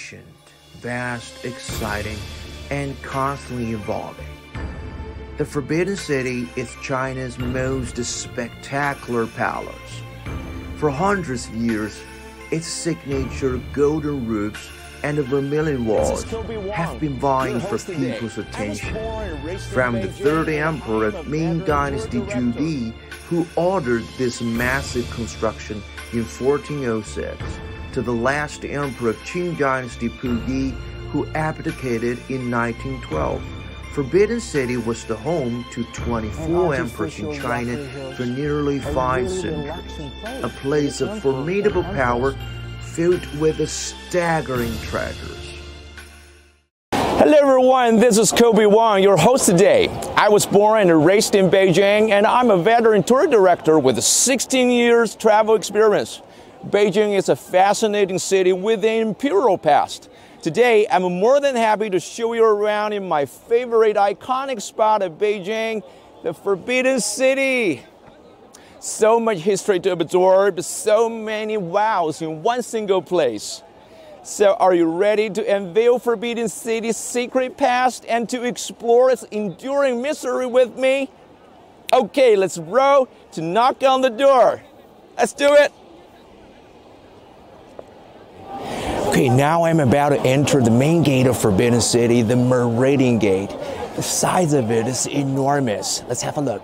ancient, vast, exciting, and constantly evolving. The Forbidden City is China's most spectacular palace. For hundreds of years, its signature golden roofs and the vermilion walls have been vying for people's attention. From the third emperor of Ming Dynasty Zhu Di, who ordered this massive construction in 1406, to the last emperor of Qing Dynasty Pu Yi, who abdicated in 1912. Forbidden City was the home to 24 emperors in China for nearly 5 centuries, a place of formidable power filled with staggering treasures. Hello everyone, this is Kobe Wang, your host today. I was born and raised in Beijing, and I'm a veteran tour director with 16 years travel experience. Beijing is a fascinating city with an imperial past. Today, I'm more than happy to show you around in my favorite iconic spot of Beijing, the Forbidden City. So much history to absorb, so many wows in one single place. So are you ready to unveil Forbidden City's secret past and to explore its enduring mystery with me? Okay, let's roll to knock on the door. Let's do it. Okay, now I'm about to enter the main gate of Forbidden City, the Meridian Gate. The size of it is enormous. Let's have a look.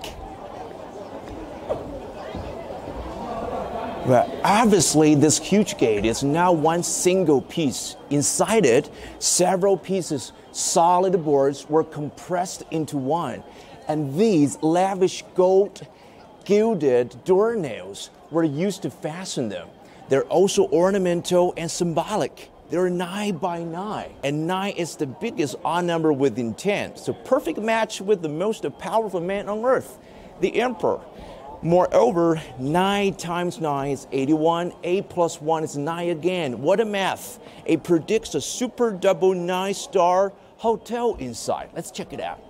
But obviously, this huge gate is now one single piece. Inside it, several pieces, solid boards, were compressed into one. And these lavish gold gilded doornails were used to fasten them. They're also ornamental and symbolic. They're 9 by 9, and 9 is the biggest odd number within 10. So perfect match with the most powerful man on earth, the emperor. Moreover, 9 times 9 is 81. 8 plus 1 is 9 again. What a math. It predicts a super double 9-star hotel inside. Let's check it out.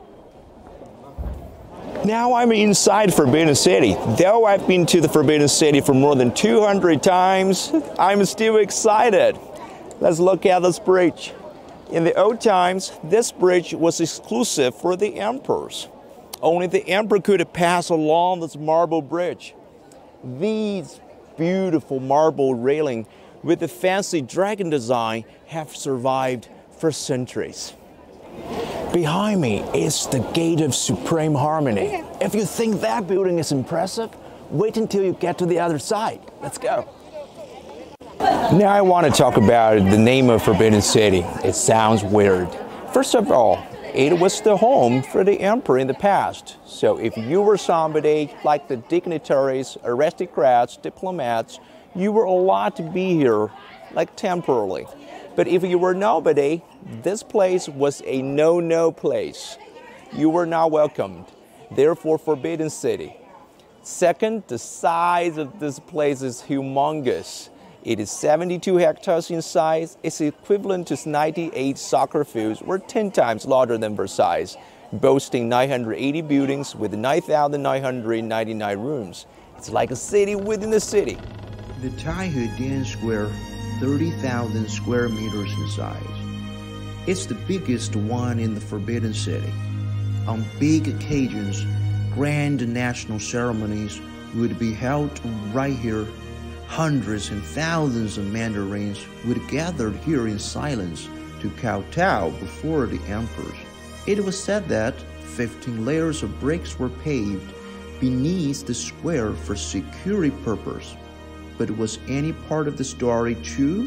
Now I'm inside Forbidden City. Though I've been to the Forbidden City for more than 200 times, I'm still excited. Let's look at this bridge. In the old times, this bridge was exclusive for the emperors. Only the emperor could pass along this marble bridge. These beautiful marble railing with the fancy dragon design have survived for centuries. Behind me is the Gate of Supreme Harmony. If you think that building is impressive, wait until you get to the other side. Let's go. Now I want to talk about the name of Forbidden City. It sounds weird. First of all, it was the home for the emperor in the past. So if you were somebody like the dignitaries, aristocrats, diplomats, you were allowed to be here, like temporarily. But if you were nobody, this place was a no-no place. You were not welcomed. Therefore, Forbidden City. Second, the size of this place is humongous. It is 72 hectares in size. It's equivalent to 98 soccer fields, or 10 times larger than Versailles, boasting 980 buildings with 9,999 rooms. It's like a city within a city. The Taihu Dian Square, 30,000 square meters in size. It's the biggest one in the Forbidden City. On big occasions, grand national ceremonies would be held right here. Hundreds and thousands of mandarins would gather here in silence to kowtow before the emperors. It was said that 15 layers of bricks were paved beneath the square for security purpose. But was any part of the story true?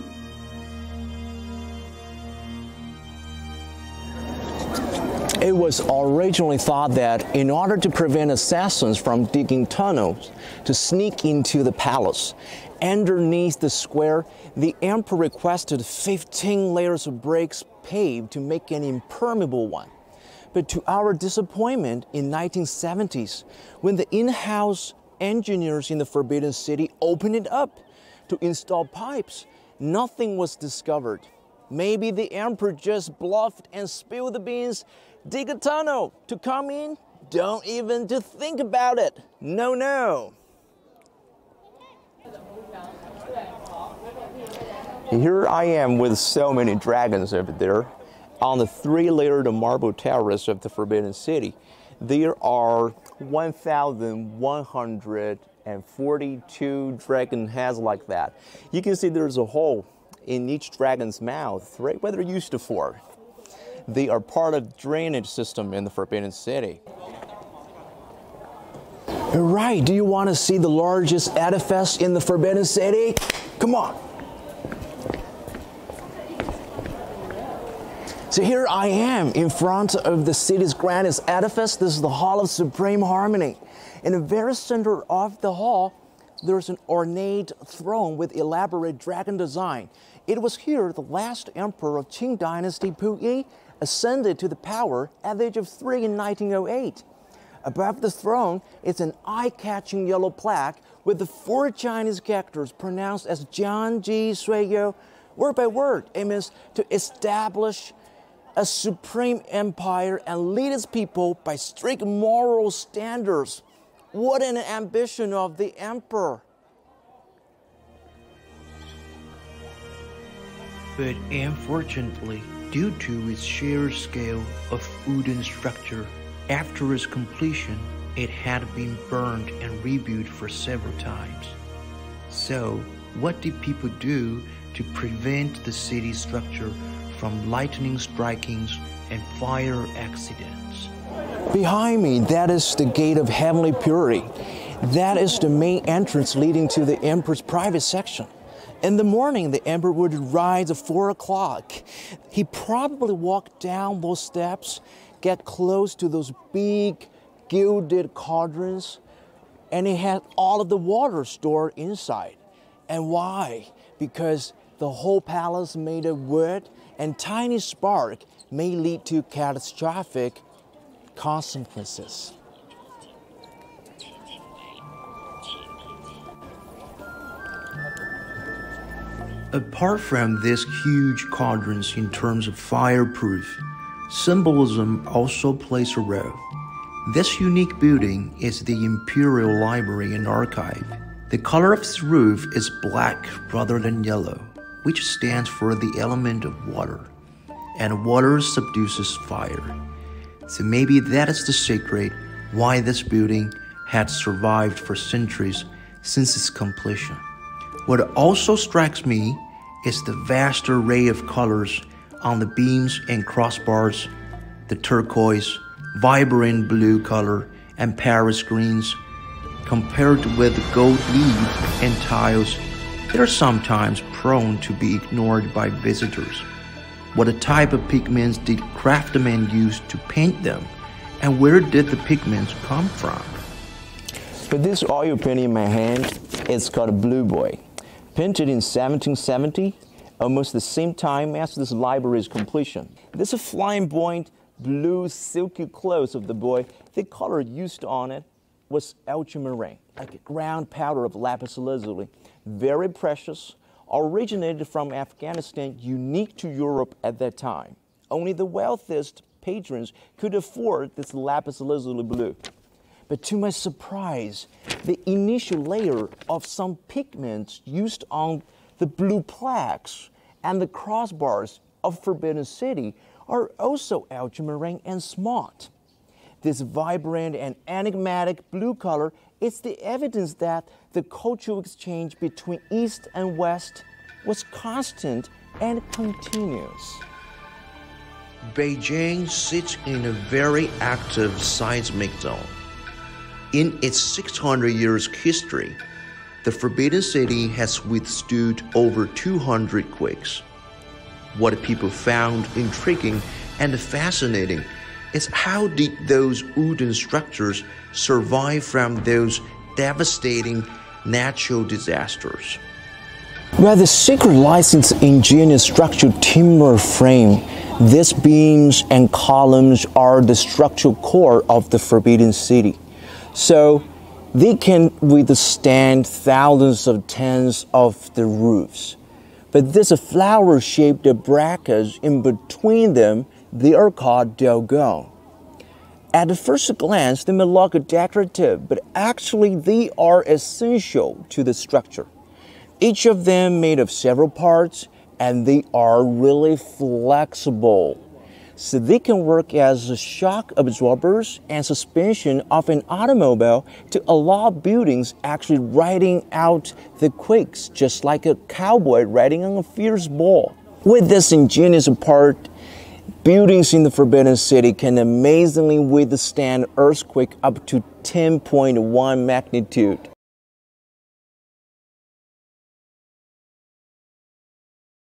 It was originally thought that in order to prevent assassins from digging tunnels to sneak into the palace, underneath the square, the emperor requested 15 layers of bricks paved to make an impermeable one. But to our disappointment, in 1970s, when the in-house engineers in the Forbidden City opened it up to install pipes, nothing was discovered. Maybe the emperor just bluffed and spilled the beans. Dig a tunnel to come in? Don't even to think about it. No, no. Here I am with so many dragons over there on the three-layered marble terrace of the Forbidden City. There are 1,142 dragon heads like that. You can see there's a hole in each dragon's mouth, right where they're used to for. They are part of the drainage system in the Forbidden City. All right, do you want to see the largest edifice in the Forbidden City? Come on. So here I am in front of the city's grandest edifice. This is the Hall of Supreme Harmony. In the very center of the hall, there's an ornate throne with elaborate dragon design. It was here the last emperor of Qing Dynasty, Puyi, ascended to the power at the age of 3 in 1908. Above the throne is an eye-catching yellow plaque with the 4 Chinese characters pronounced as Jiang Ji Sui Yo. Word by word, it means to establish a supreme empire and lead its people by strict moral standards. What an ambition of the emperor! But unfortunately, due to its sheer scale of wooden structure, after its completion, it had been burned and rebuilt for several times. So, what did people do to prevent the city structure from lightning strikings and fire accidents? Behind me, that is the Gate of Heavenly Purity. That is the main entrance leading to the emperor's private section. In the morning, the emperor would rise at 4 o'clock. He probably walked down those steps, get close to those big gilded cauldrons, and he had all of the water stored inside. And why? Because the whole palace made of wood, and tiny spark may lead to catastrophic consequences. Apart from these huge cauldrons in terms of fireproof, symbolism also plays a role. This unique building is the Imperial Library and Archive. The color of its roof is black rather than yellow, which stands for the element of water, and water subdues fire. So maybe that is the secret why this building had survived for centuries since its completion. What also strikes me is the vast array of colors on the beams and crossbars, the turquoise, vibrant blue color, and Paris greens, compared with the gold leaf and tiles that are sometimes prone to be ignored by visitors. What type of pigments did craftsmen use to paint them, and where did the pigments come from? For this oil painting in my hand, it's called Blue Boy. Painted in 1770, almost the same time as this library's completion. This flamboyant blue silky clothes of the boy, the color used on it was ultramarine, like a ground powder of lapis lazuli. Very precious, originated from Afghanistan, unique to Europe at that time. Only the wealthiest patrons could afford this lapis lazuli blue. But to my surprise, the initial layer of some pigments used on the blue plaques and the crossbars of Forbidden City are also ultramarine and smart. This vibrant and enigmatic blue color is the evidence that the cultural exchange between East and West was constant and continuous. Beijing sits in a very active seismic zone. In its 600 years history, the Forbidden City has withstood over 200 quakes. What people found intriguing and fascinating is how did those wooden structures survive from those devastating natural disasters? Well, the secret lies in the ingenious structured timber frame. These beams and columns are the structural core of the Forbidden City. So they can withstand thousands of tons of the roofs. But these flower-shaped brackets in between them, they are called dogon. At the first glance, they may look decorative, but actually they are essential to the structure. Each of them made of several parts, and they are really flexible. So they can work as shock absorbers and suspension of an automobile to allow buildings actually riding out the quakes, just like a cowboy riding on a fierce bull. With this ingenious part, buildings in the Forbidden City can amazingly withstand earthquake up to 10.1 magnitude.